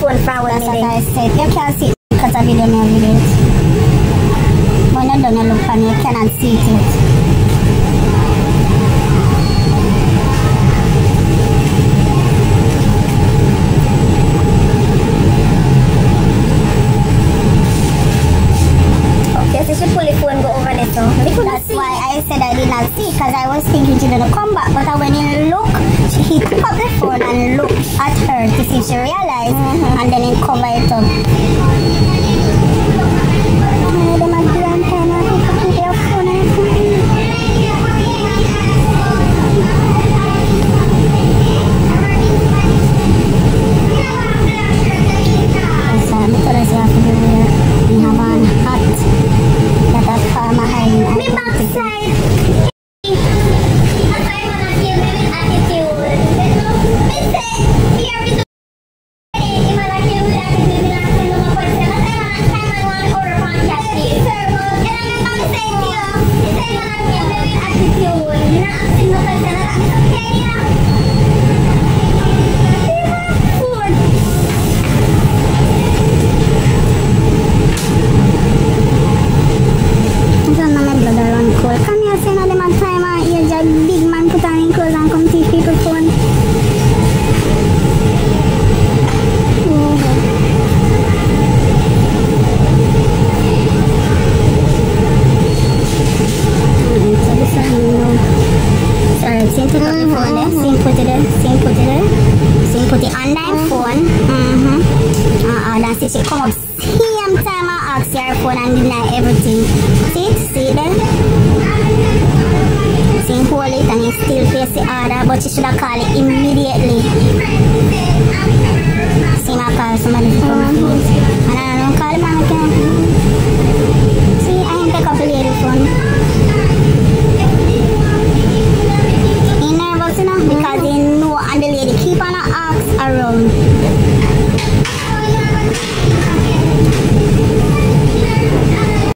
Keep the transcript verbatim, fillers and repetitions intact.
phone forward. That's what I said. You can't see it because I video me video it. When you don't look and you cannot see it yet. Okay, so she pull the phone go over there, so that's why I said I did not see because I was thinking she didn't come back. But when you look, she, he took up the phone and looked at her to see if she realized, mm-hmm. and then he covered it up. She come up same time I ask your phone and deny everything. See it? See it there? See hold it and you still face the order, but you should have called it immediately. See my call somebody to come and I don't call him and I can't. See, I ain't take up the lady phone. He nervous enough because he know and the lady keep on ask around.